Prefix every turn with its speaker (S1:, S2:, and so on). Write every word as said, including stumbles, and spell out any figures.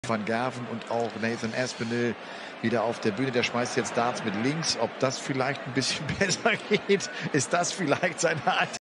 S1: Van Gerven und auch Nathan Aspinall wieder auf der Bühne. Der schmeißt jetzt Darts mit links. Ob das vielleicht ein bisschen besser geht, ist das vielleicht seine Art.